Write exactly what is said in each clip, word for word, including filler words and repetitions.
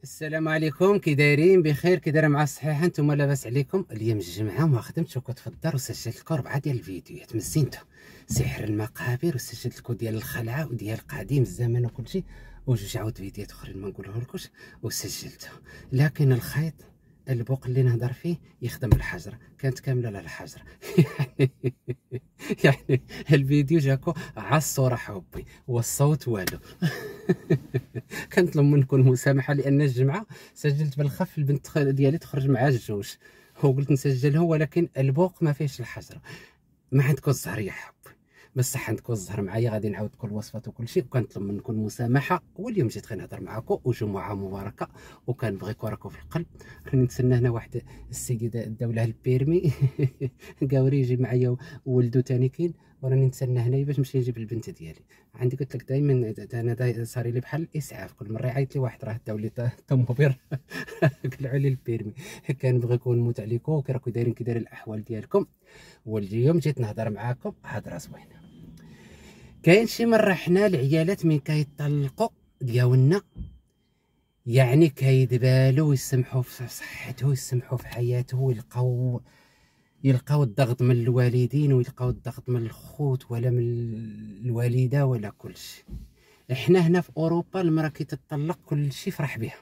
السلام عليكم، كي دايرين؟ بخير؟ كي داير مع الصحيحه؟ نتوما لاباس عليكم؟ اليوم الجمعه وما خدمتش وكنت في الدار وسجلت لكم ربعه ديال الفيديوهات من الزينتو، سحر المقابر، وسجلت لكم ديال الخلعه وديال قديم الزمن وكلشي، وجوج عاود فيديوهات اخرين ما نقولهولكوش وسجلته. لكن الخيط البوق اللي نهضر فيه يخدم الحجره، كانت كامله على الحجره. يعني يعني الفيديو جاكو على الصوره حبي والصوت والو. كنطلب منكم المسامحه لان الجمعه سجلت بالخف البنت ديالي تخرج مع الجوج، وقلت نسجلها ولكن البوق ما فيهش الحجره. ما عندكم الزهر يا حبي، بصح عندكم الزهر معايا، غادي نعاود لكم الوصفات وكل شيء، وكنطلب منكم المسامحه. واليوم جيت غير نهضر معكم وجمعه مباركه، وكنبغيكم راكم في القلب. راني نتسنى هنا واحد السيده داولها البيرمي قاوري يجي معايا وولدو تاني كاين، وراني نتسنى هنايا باش نمشي نجيب البنت ديالي. عندي قلت لك دائما انا دا صار لي بحال الاسعاف، كل مره يعيط لي واحد راه داولي طوموبيل قلعوا لي البيرمي. كنبغيكم نموت عليكم، كي راكم دايرين كي داير الاحوال ديالكم. واليوم جيت نهضر معاكم هضره زوينه. كاين شي مره حنا العيالات من كيطلقوا ديالنا، يعني كيدبالو ويسمحوا في صحته ويسمحوا في حياته، ويلقاو يلقاو الضغط من الوالدين ويلقاو الضغط من الخوت ولا من الوالده ولا كلشي. احنا هنا في اوروبا المراه كي تطلق كلشي فرح بها،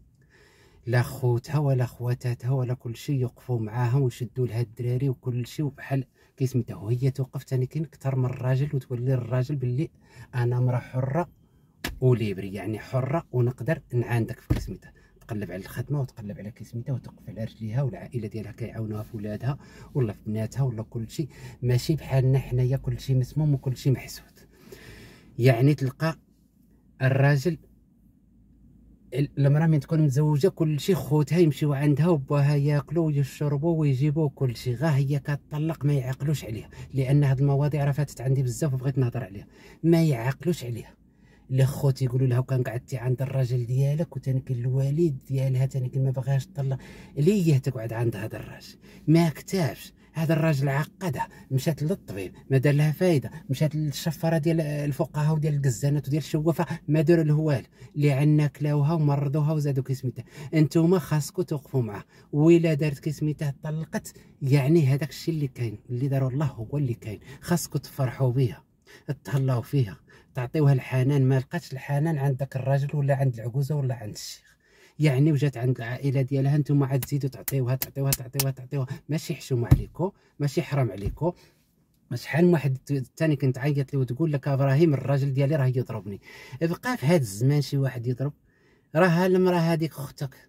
لا خوتها ولا خواتاتها ولا كلشي يوقفوا معاها ويشدوا لها الدراري وكلشي، وبحال كيسميتها وهي توقف ثاني كاين اكثر من الراجل، وتولي الراجل باللي انا مراه حره وليبري، يعني حره ونقدر نعاندك في كسميتها، تقلب على الخدمه وتقلب على كسميتها وتوقف على رجليها، والعائله ديالها كيعاونوها في ولادها ولا في بناتها ولا كلشي، ماشي بحالنا حنايا كلشي مسموم وكلشي محسود. يعني تلقى الراجل المراه من تكون متزوجه كلشي خوتها يمشيو عندها وباها ياكلوا ويشربوا ويجيبوا كلشي، غا هي كتطلق ما يعقلوش عليها، لان هاد المواضيع راه فاتت عندي بزاف وبغيت نهضر عليها. ما يعقلوش عليها، اللي خوتي يقولوا لها وكان قعدتي عند الراجل ديالك، وثاني كاين الوالد ديالها ثاني كاين ما بغاش تطلق، ليه تقعد عند هذا الراجل؟ ما كتابش هذا الراجل عقدها، مشات للطبيب ما دار لها فايده، مشات للشفاره ديال الفقهاء وديال القزانات وديال الشوافه ما دار له والو، اللي عنا كلاوها ومرضوها وزادوا كسميتها. انتوما خاصكم توقفوا معاه، وإلا دارت كسميتها طلقت، يعني هذاك الشيء اللي كاين اللي داروا الله هو اللي كاين، خاصكم تفرحوا بها، تهلاو فيها، تعطيوها الحنان. ما لقاتش الحنان عند داك الراجل ولا عند العجوزه ولا عند الشيخ، يعني وجات عند العائله ديالها، نتوما عاد تزيدوا تعطيوها تعطيوها تعطيوها تعطيوها. ماشي حشومه عليكم، ماشي حرام عليكم. شحال من واحد ثاني كنت عيط لي وتقول لك ابراهيم الراجل ديالي راه يضربني. بقى في هذا الزمان شي واحد يضرب؟ راه المراه هذيك اختك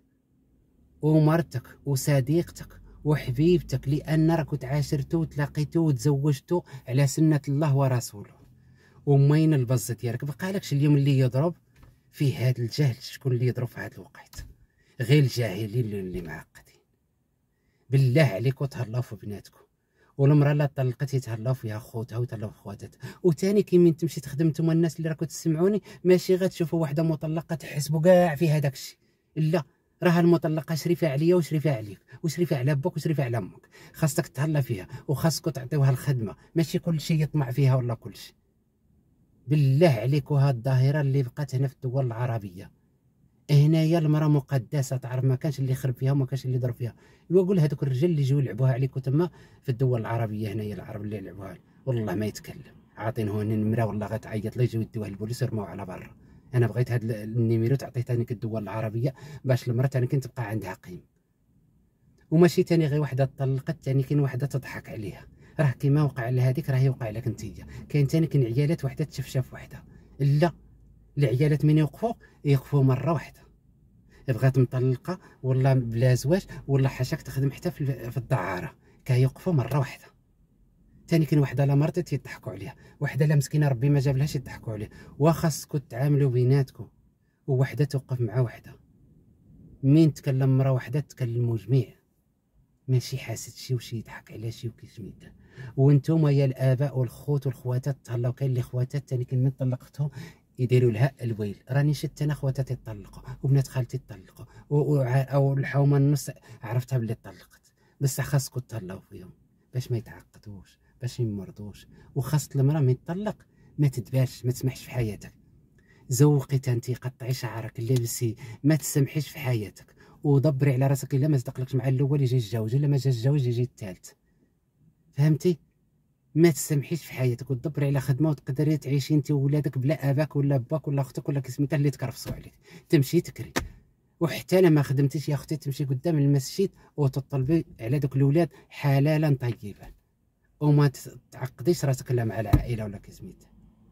ومرتك وصديقتك وحبيبتك، لان راكو تعاشرتو وتلاقيتو وتزوجتو على سنه الله ورسوله، ومين البز ديالك بقالكش اليوم اللي يضرب فيه هذا الجهل. شكون اللي يضرب في هذا الوقت؟ غير الجاهلين اللي معقدين. بالله عليكم تهلاو في بناتكم، والمراه لا طلقت يتهلاو فيها خوتها ويتهلاو في خواتاتها. وثاني كي من تمشي تخدم نتوما الناس اللي راكم تسمعوني، ماشي غتشوفوا واحده مطلقه تحسبوا كاع في هذاك الشيء، لا، راه المطلقه شريفه عليا وشريفه عليك وشريفه على باك وشريفه على امك، خاصك تهلا فيها وخاصكم تعطيوها الخدمه، ماشي كل شيء يطمع فيها ولا كل شيء. بالله عليكم هاد الظاهره اللي بقات هنا في الدول العربيه، هنايا المراه مقدسه، تعرف ما كانش اللي يخرب فيها وما كانش اللي يضرب فيها. يقول هذوك الرجال اللي يجيو يلعبوها عليكم تما في الدول العربيه، هنايا العرب اللي يلعبوها والله ما يتكلم، عاطينه النمره والله غتعيط لا يجيو يدوها للبوليس يرموها على برا. انا بغيت هاد النيميرو تعطيه ثاني الدول العربيه باش المراه ثاني كي تبقى عندها قيمه، وماشي ثاني غير وحده طلقت ثاني كاين وحده تضحك عليها. راه كيما وقع لهذيك راه يوقع لك انتيا. كاين ثاني كاين عيالات وحده تشفشف وحده، لا، العيالات من يوقفوا يوقفوا مره واحده، بغات مطلقه ولا بلا زواج ولا حاشاك تخدم حتى في الدعاره كيوقفوا مره واحده. ثاني كاين وحده لا مرضت يضحكوا عليها، وحده لا مسكينه ربي ما جابلهاش يضحكوا عليها. وخاصكم تعاملوا بيناتكم، ووحده توقف مع وحده. مين تكلم مره وحده تكلموا جميع، ماشي حاسد شي وشي يضحك على شي وكيسميتها. وانتم يا الاباء والخوت والخواتات تهلاو، كاين اللي خواتات ثاني كاين من طلقتهم يديروا لها الويل. راني شفت انا خواتاتي يطلقوا وبنات خالتي يطلقوا او الحومه النص عرفتها بلي طلقت، بس خاصكم تهلاو فيهم باش ما يتعقدوش، باش ما يمرضوش. وخاص المراه من يطلق ما تدباش، ما تسمحش في حياتك. زوقي تانتي، قطعي شعرك، لبسي، ما تسمحيش في حياتك، ودبري على راسك. الا ما صدقلكش مع الاول يجي الجوج، الا ما جا الجوج يجي الثالث. فهمتي؟ ما تسمحيش في حياتك، ودبري على خدمه وتقدري تعيشي انت وولادك بلا اباك ولا باك ولا اختك ولا كسميتها اللي تكرفصوا عليك. تمشي تكري، وحتى لما خدمتيش يا اختي تمشي قدام المسجد وتطلبي على دوك الاولاد حلالا طيبا، وما تعقديش راسك لا مع العائله ولا كسميتها.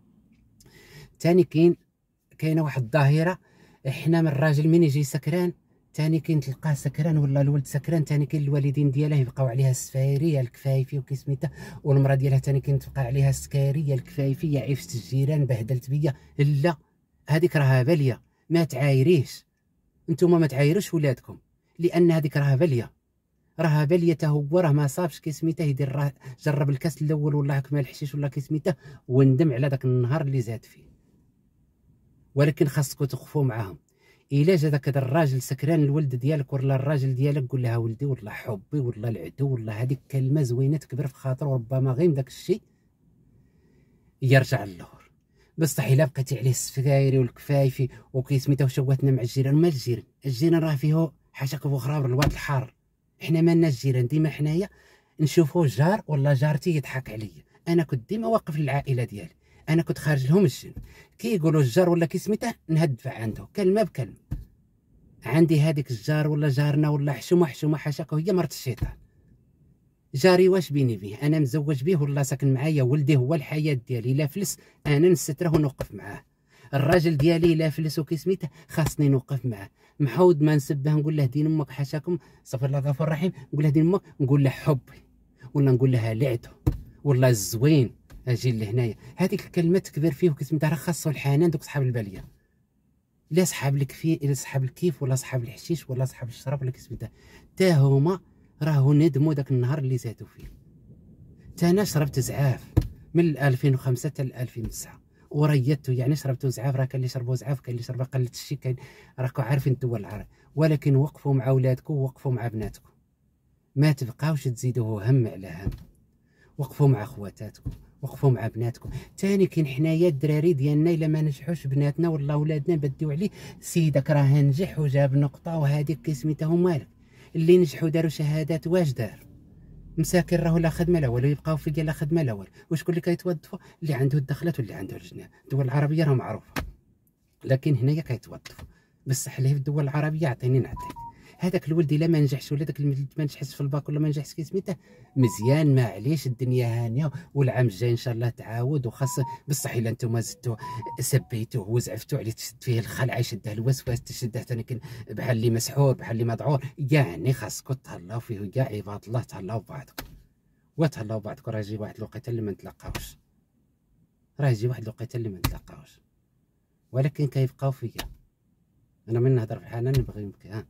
ثاني كاين كاينه واحد الظاهره، احنا من الراجل من يجي سكران ثاني كاين تلقاه سكران ولا الولد سكران، ثاني كاين الوالدين ديالها يبقاو عليها السفايريه الكفايفي وكسميتها، والمراه ديالها ثاني كاين تبقى عليها السكاريه الكفايفي، يا عفت الجيران بهدلت بيا. لا، هذيك راها باليه، ما تعايريش انتوما، ما تعايروش ولادكم، لان هذيك راها باليه، راها باليه. تا هو راه ما صابش كسميته يدير، راه جرب الكاس الاول ولا كمال الحشيش ولا كسميته وندم على داك النهار اللي زاد فيه. ولكن خاصكم تخفوا معاهم. الا جا داك الراجل سكران الولد ديالك ولا الراجل ديالك، قول لها ولدي ولا حبي ولا العدو ولا هذيك كلمه زوينه تكبر في خاطر، وربما غير داك الشيء يرجع للور. بصح الا بقيتي عليه السفايري والكفايفي وكيسميتو شواتنا مع الجيران، ما الجيران الجيران راه فيه حاشاك بخراب الواد الحار. حنا مالناش جيران، ديما حنايا نشوفوا جار ولا جارتي يضحك عليا. انا كنت ديما واقف للعائله ديالي، انا كنت خارج لهم الجن، كي يقولوا الجار ولا كيسميته نهدفع عنده كلمه بكلمه. عندي هذيك الجار ولا جارنا ولا حشومه حشومه حاشاك هي مرت الشيطان. جاري واش بيني بيه؟ انا مزوج بيه ولا ساكن معايا، ولدي هو الحياه ديالي، لا فلس انا نستره ونوقف معاه. الراجل ديالي لا فلس وكيسميته خاصني نوقف معاه. محود ما نسبه نقول له دين امك حاشاكم، صفر الله غفور رحيم، نقول له دين امك، نقول له حبي ولا نقول لها لعته والله الزوين اجي لهنايا. هذيك الكلمات تكبر فيه وكسميتها راه خاصو الحنان. دوك صحاب الباليه، لا صحاب الكفي، لا صحاب الكيف ولا صحاب الحشيش ولا صحاب الشراب ولا كسميتها، تا هما راهو ندموا داك النهار اللي زادوا فيه. تا انا شربت زعاف من ألفين وخمسة حتى ألفين وتسعة وريدته، يعني شربت زعاف. راه كاين اللي شربوا زعاف، كاين اللي شربوا قله الشي، كاين راكم عارفين الدول العربيه. ولكن وقفوا مع اولادكم ووقفوا مع بناتكم، ما تبقاوش تزيدوه هم على هم. وقفوا مع خواتاتكم، وقفوا مع بناتكم. ثاني كاين حنايا الدراري ديالنا الا ما نجحوش بناتنا ولا ولادنا نبديو عليه، سيدك راه نجح وجاب نقطه وهذيك كسميته مالك. اللي نجحوا داروا شهادات واش دار؟ مساكن راهو لا خدمه لا والو، يبقاو في ديال لا خدمه لا والو. وشكون اللي كيتوظفوا؟ اللي عنده الدخلات واللي عنده الجنيه. الدول العربيه راه معروفه، لكن هنايا كيتوظفوا. بصح اللي في الدول العربيه عطيني نعطيك. هذاك الولد الا ما نجحش ولا داك الولد ما نجحش في الباك ولا ما نجحش كي سميته مزيان، معليش الدنيا هانيه، والعام الجاي ان شاء الله تعاود. وخاص بصح الا نتوما زدتوا سبيتوه وزعفتوا عليه، تشد فيه الخلعه، يشده الوسواس، تشده ثاني كان بحال اللي مسحور بحال اللي مذعور. يعني خاصكم تهلاو فيه كاع عباد الله، تهلاو بعضكم وتهلاو بعضكم. راه يجي واحد الوقيته اللي ما نتلاقاوش، راه يجي واحد الوقيته اللي ما نتلاقاوش، ولكن كيبقاو فيا. انا من نهضر في الحنان نبغي نبكي. ها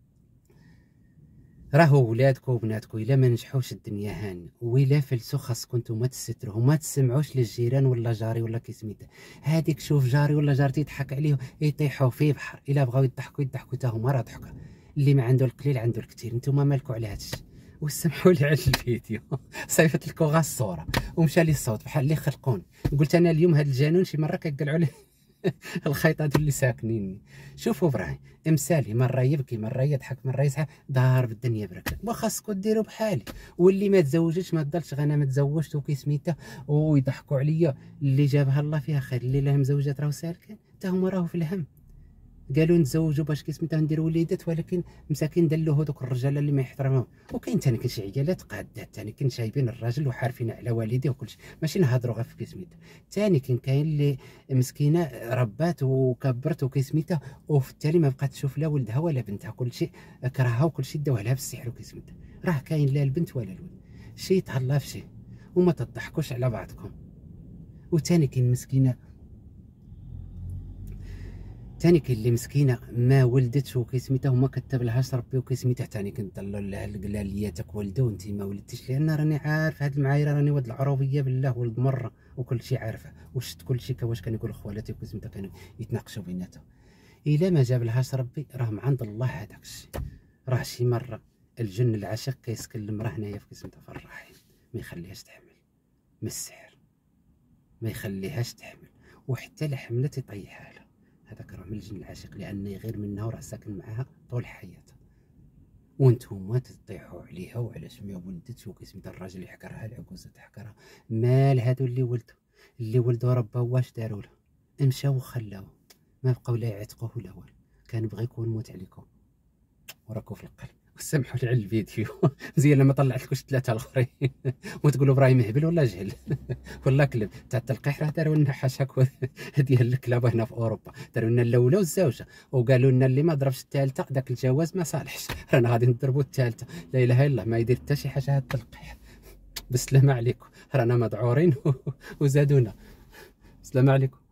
راهو ولادكم وبناتكم الا ما نجحوش الدنيا هان، وإلا فلسوا خاصكم نتوما تستروه، ما تسمعوش للجيران ولا جاري ولا كيسميتها. هذيك شوف جاري ولا جارتي يضحك عليه يطيحوا فيه بحر، الا بغاو يضحكوا يضحكوا حتى هما راه ضحكه. اللي ما عنده القليل عنده الكثير، نتوما مالكوا على هادشي. وسمحوا لي على الفيديو صيفط لكم غا الصوره ومشى لي الصوت بحال اللي خلقوني. قلت انا اليوم هذا الجانون شي مره كيقلعوا عليه الخيطات اللي ساكنيني. شوفوا ابراهيم امثالي، مره يبكي مره يضحك مره يسعى، دار بالدنيا بركه. وخاصكم ديروا بحالي. واللي ما تزوجش ما تضلش غير انا ما تزوجت وكيسميتها ويضحكوا عليا، اللي جابها الله فيها خير. اللي لها مزوجات راهو سالكين، حتى هما راهو في الهم. قالوا نتزوجوا باش كيسميتها نديروا وليدات، ولكن مساكين دلوا هذوك الرجاله اللي ما يحترموهم. وكاين ثاني كاين شي عيالات قادات ثاني كاين شايبين الراجل وحارفين على والديه وكل شيء، ماشي نهضروا غير في كيسميتها. ثاني كاين كاين اللي مسكينه ربات وكبرت وكيسميتها، وفي التالي ما بقات تشوف لا ولدها ولا بنتها، كل شيء كرهها وكل شيء داوها لها بالسحر وكيسميتها. راه كاين لا البنت ولا الولد، شي تهلا في شي، وما تضحكوش على بعضكم. وثاني كاين مسكينه ثاني كاين اللي مسكينه ما ولدتش وكيسميتها وما كتب لهاش ربي وكيسميتها، ثاني كنضلوا لها القلالياتك ولدوا وانت ما ولدتيش. لان راني عارف هاد المعايره، راني ولد العروبيه بالله ولد مره وكل شيء عارفه، وشت كل شيء كواش كانوا يقولوا خوالاتي وكيسميتها كانوا يتناقشوا بيناتهم. الا ما جاب لهاش ربي راه من عند الله هذاك الشيء. راه شي مره الجن العاشق كيسكن المراه هنايا في كيسميتها في الرحم، ما يخليهاش تحمل من السحر، ما يخليهاش تحمل، وحتى لا حملت يطيحها لها. هذاك راه من الجن العاشق، لان غير منه وراه ساكن معاها طول حياته، وانتوما تطيحوا عليها وعلاش ما ولدتش وكيسميتها الراجل اللي حكرها العكوزه تحكرها. مال هادو اللي ولدوا اللي ولدوا ربا واش داروا له؟ مشاو وخلاوه، ما بقاو لا يعتقوه ولا والو، كان بغى يكون موت عليكم وراكو في القلب. وسمحوا لي على الفيديو مزيان لما طلعت لكوش ثلاثه الاخرين وتقولوا ابراهيم هبل ولا جهل ولا كلب. تاع التلقيح راه داروا لنا حاشاك ديال الكلاب هنا في اوروبا، داروا لنا الاولى والزوجه وقالوا لنا اللي ما ضربش الثالثه داك الجواز ما صالحش، رانا غادي نضربوا الثالثه. لا اله الا الله، ما يدير حتى شي حاجه هذا التلقيح. بالسلامه عليكم، رانا مذعورين وزادونا. بالسلامه عليكم.